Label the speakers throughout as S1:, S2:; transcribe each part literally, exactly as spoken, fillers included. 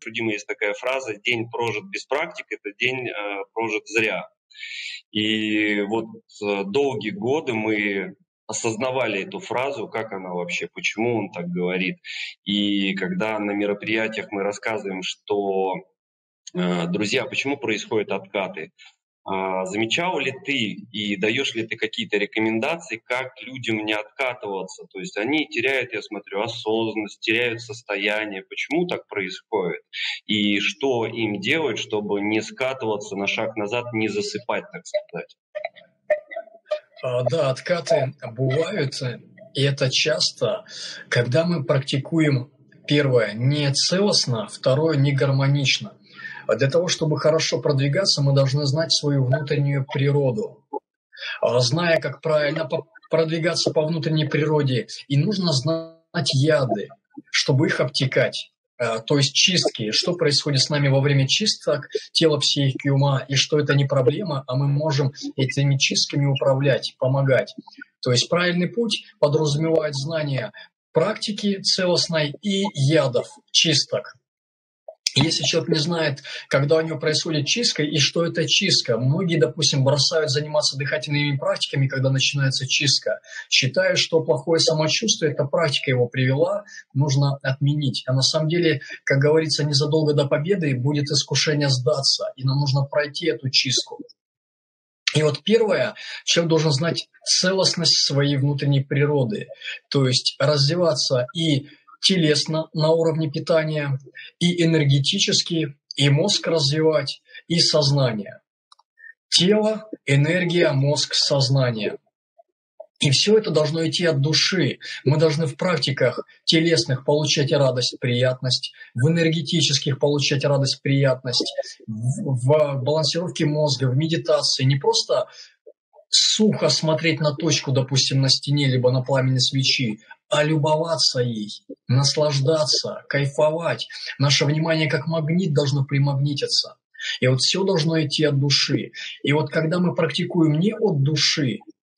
S1: Трудима есть такая фраза: «День прожит без практик — это день э, прожит зря». И вот э, долгие годы мы осознавали эту фразу, как она вообще, почему он так говорит. И когда на мероприятиях мы рассказываем, что, э, друзья, почему происходят откаты, а, замечал ли ты и даешь ли ты какие-то рекомендации, как людям не откатываться? То есть они теряют, я смотрю, осознанность, теряют состояние. Почему так происходит? И что им делать, чтобы не скатываться на шаг назад, не засыпать, так сказать?
S2: А, Да, откаты бывают, и это часто, когда мы практикуем первое не целостно, второе не гармонично. А Для того, чтобы хорошо продвигаться, мы должны знать свою внутреннюю природу. А, Зная, как правильно по- продвигаться по внутренней природе, и нужно знать яды, чтобы их обтекать. А, То есть чистки, что происходит с нами во время чисток тела, психики, ума, и что это не проблема, а мы можем этими чистками управлять, помогать. То есть правильный путь подразумевает знание практики целостной и ядов, чисток. Если человек не знает, когда у него происходит чистка и что это чистка, многие, допустим, бросают заниматься дыхательными практиками, когда начинается чистка, считая, что плохое самочувствие, эта практика его привела, нужно отменить. А на самом деле, как говорится, незадолго до победы будет искушение сдаться, и нам нужно пройти эту чистку. И вот первое, человек должен знать целостность своей внутренней природы, то есть развиваться и телесно на уровне питания, и энергетически, и мозг развивать, и сознание. Тело, энергия, мозг, сознание. И все это должно идти от души. Мы должны в практиках телесных получать радость, приятность, в энергетических получать радость, приятность, в, в балансировке мозга, в медитации. Не просто сухо смотреть на точку, допустим, на стене, либо на пламени свечи, а любоваться ей, наслаждаться, кайфовать. Наше внимание как магнит должно примагнититься. И вот все должно идти от души. И вот когда мы практикуем не от души,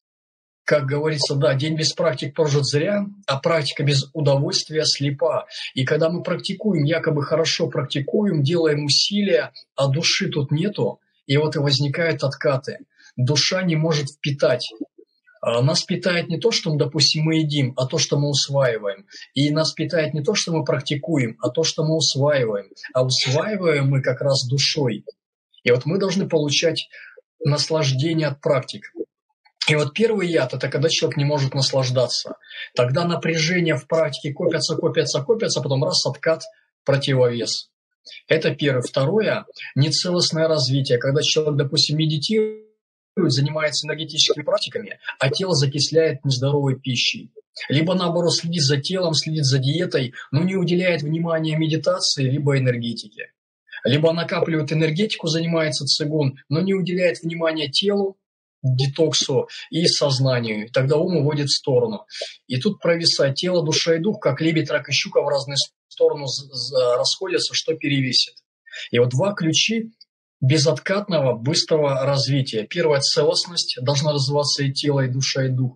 S2: как говорится, да, день без практик прожит зря, а практика без удовольствия слепа. И когда мы практикуем, якобы хорошо практикуем, делаем усилия, а души тут нету, и вот и возникают откаты. Душа не может впитать. А Нас питает не то, что, мы, допустим, мы едим, а то, что мы усваиваем. И нас питает не то, что мы практикуем, а то, что мы усваиваем. А усваиваем мы как раз душой. И вот мы должны получать наслаждение от практик. И вот первый яд – это когда человек не может наслаждаться. Тогда напряжение в практике копятся, копятся, копятся, потом раз – откат, противовес. Это первое. Второе – нецелостное развитие. Когда человек, допустим, медитирует, занимается энергетическими практиками, а тело закисляет нездоровой пищей. Либо, наоборот, следит за телом, следит за диетой, но не уделяет внимания медитации, либо энергетике. Либо накапливает энергетику, занимается цигун, но не уделяет внимания телу, детоксу и сознанию. И тогда ум уводит в сторону. И тут провисает тело, душа и дух, как лебедь, рак и щука в разные стороны расходятся, что перевесит. И вот два ключи безоткатного, быстрого развития. Первое – целостность, должна развиваться и тело, и душа, и дух.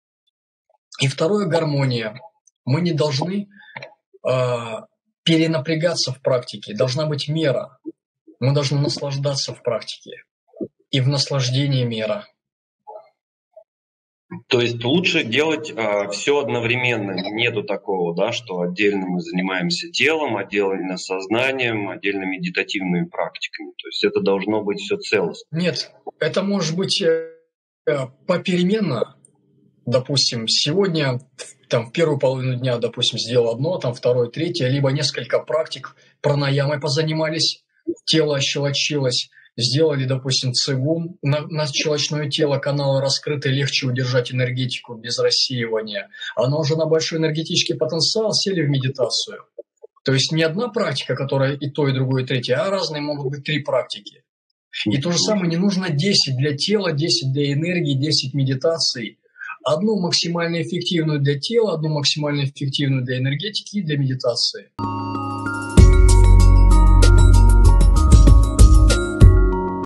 S2: И второе – гармония. Мы не должны э, перенапрягаться в практике, должна быть мера. Мы должны наслаждаться в практике. И в наслаждении мера.
S1: То есть лучше делать э, все одновременно. Нету такого, да, что отдельно мы занимаемся телом, отдельно сознанием, отдельно медитативными практиками. То есть это должно быть все целостно.
S2: Нет, это может быть э, попеременно. Допустим, сегодня там, в первую половину дня, допустим, сделал одно, там второе, третье, либо несколько практик пранаямой позанимались, тело ощелочилось, сделали, допустим, цигун, на, на щелочное тело каналы раскрыты, легче удержать энергетику без рассеивания. Оно уже на большой энергетический потенциал, сели в медитацию. То есть не одна практика, которая и то, и другое, и третье, а разные могут быть три практики. И то же самое, не нужно десять для тела, десять для энергии, десять медитаций. Одну максимально эффективную для тела, одну максимально эффективную для энергетики и для медитации.